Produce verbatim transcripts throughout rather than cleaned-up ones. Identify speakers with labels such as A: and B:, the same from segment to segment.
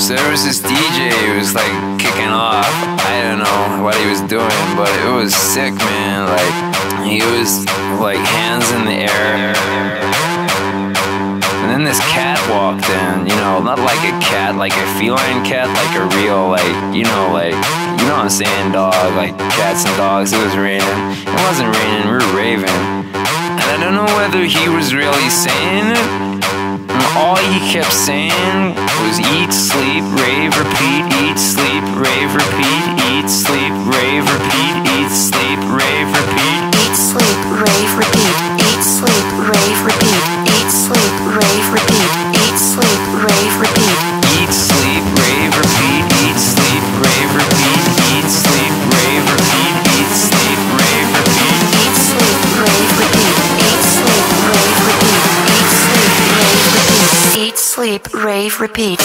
A: So there was this D J who was like kicking off. I don't know what he was doing, but it was sick, man. Like, he was like hands in the air. And then this cat walked in, you know, not like a cat, like a feline cat, like a real, like, you know, like, you know what I'm saying, dog, like cats and dogs. It was raining. It wasn't raining, we were raving. And I don't know whether he was really saying it. And all he kept saying was eat, sleep, rave, repeat, eat, sleep, rave, repeat, eat, sleep, rave, repeat, eat, sleep, rave, repeat.
B: Eat, sleep, rave, repeat, eat, sleep, rave, repeat, eat, sleep, rave, repeat, eat, sleep, rave, repeat.
A: Eat, sleep, rave, repeat, eat, sleep, rave, repeat, eat, sleep, rave, repeat, eat, sleep, rave, repeat.
B: Eat, sleep, rave, repeat, eat, sleep, rave, repeat, eat, sleep, rave, repeat, eat, sleep, rave, repeat.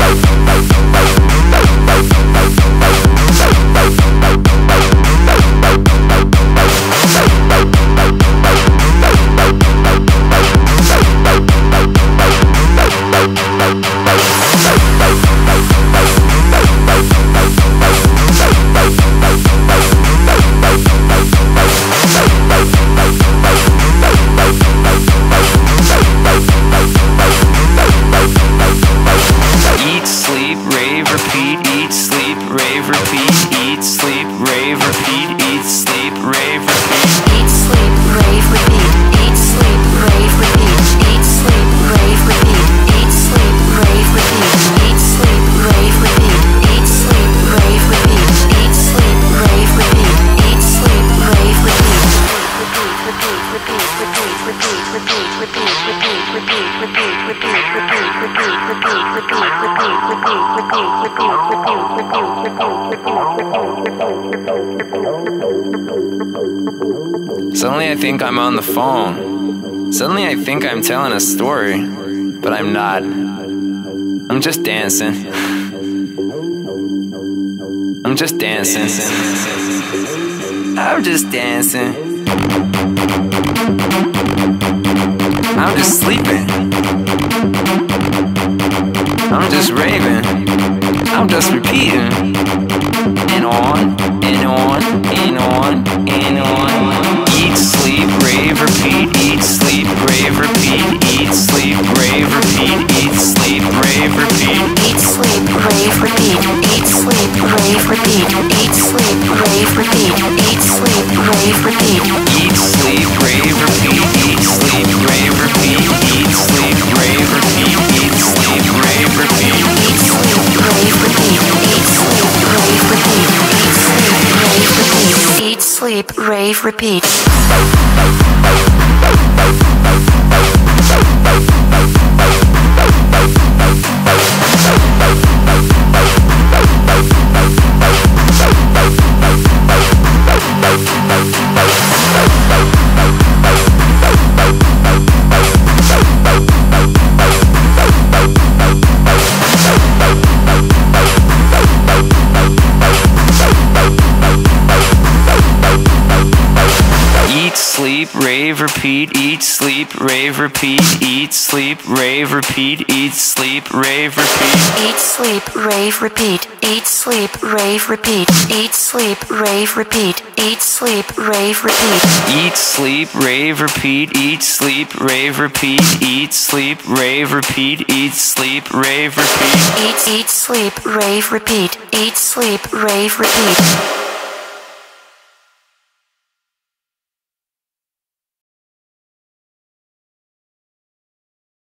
A: Eat, sleep, rave, repeat, eat, sleep, rave, repeat, eat, sleep, rave, repeat, eat, sleep, rave, repeat.
B: Eat, sleep, rave, repeat, eat, sleep, rave, repeat, eat, sleep, rave, repeat, eat, sleep, rave, repeat, eat, sleep, rave, repeat, eat, sleep, rave, repeat, eat, sleep, rave, repeat, eat, sleep, rave, repeat. Repeat, repeat, repeat, repeat, repeat, repeat, repeat, repeat, repeat, repeat, repeat, repeat, repeat, repeat, repeat, repeat, repeat, repeat, repeat.
A: Suddenly I think I'm on the phone. Suddenly I think I'm telling a story, but I'm not. I'm just dancing. I'm just dancing. I'm just dancing. I'm just sleeping. I'm just raving. I'm just repeating. And on, and on, and on, and on. Eat, sleep, rave, repeat, eat, sleep, rave, repeat, eat, sleep, rave, repeat, eat, sleep, rave, repeat.
B: Eat, sleep, rave, repeat, eat, sleep, rave, repeat, eat, sleep, rave, repeat, eat, sleep, rave, repeat.
A: Eat, sleep, rave, repeat, eat, sleep, rave, repeat, eat, sleep, rave, repeat, eat, sleep, rave, repeat.
B: Eat, sleep, rave, repeat, eat, sleep, rave, repeat, eat, sleep, rave, repeat, eat, sleep, rave, repeat.
A: Eat, sleep, rave, repeat, eat, sleep, rave, repeat, eat, sleep, rave, repeat, eat, sleep, rave, repeat.
B: Eat, sleep, rave, repeat, eat, sleep, rave, repeat, eat, sleep, rave, repeat, eat, sleep, rave, repeat.
A: Eat, sleep, rave, repeat, eat, sleep, rave, repeat, eat, sleep, rave, repeat, eat, sleep, rave, repeat.
B: Eat, eat, sleep, rave, repeat, eat, sleep, rave, repeat.